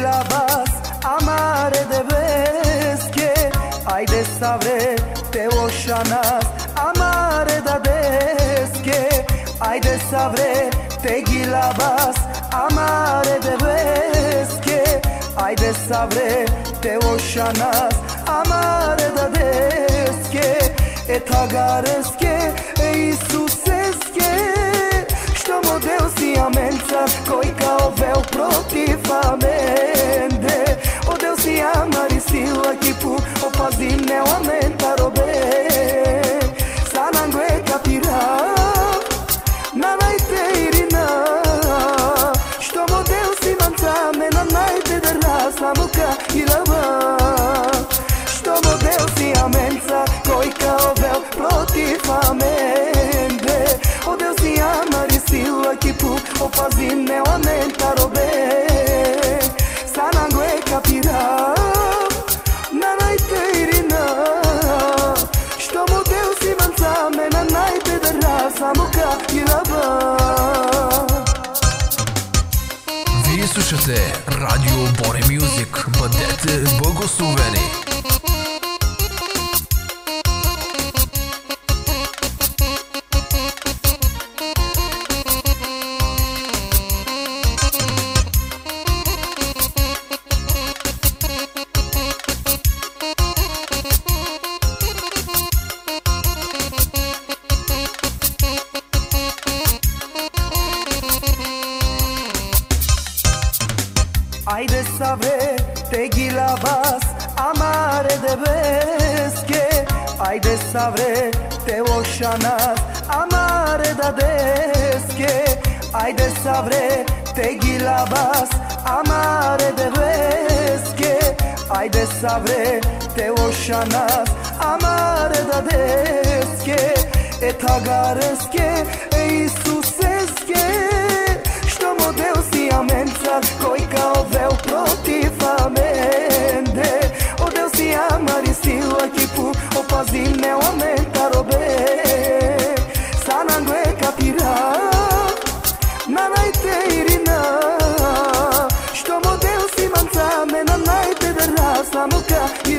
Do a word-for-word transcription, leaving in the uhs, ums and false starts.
gilabas amare de veske, ajde savre te ošanas amare da deske, ajde savre te gilabas amare de veske, ajde savre te ošanas amare da deske, e tagareske e Isuseske, što model si amenca koji kao vel protiv amende, odel si amari sila kipu opazi ne lamenta robe, sanangue capira na najte irina, što model si manca mena najte da rasna muka i lava, što model si amenca koji kao vel protiv amende, odel si amari sila kipu opazi ne lamenta robe, sanangue capira na najte irina, što model si manca mena najte da rasna muka i lava. Вие слушате Радио Bore Music. Бъдете благословени! Ajde savre te gilabas amare de veske, ajde savre te ošanas amare da deske, ajde savre te gilabas amare de veske, ajde savre te ošanas amare da deske, e tagareske e Isuseske, što model si amencar koji kao vel protiv amende, odel si amari sila kipu opazi ne lamenta robe, sanangue capira na najte irina, što model si manca mena najte da rasna muka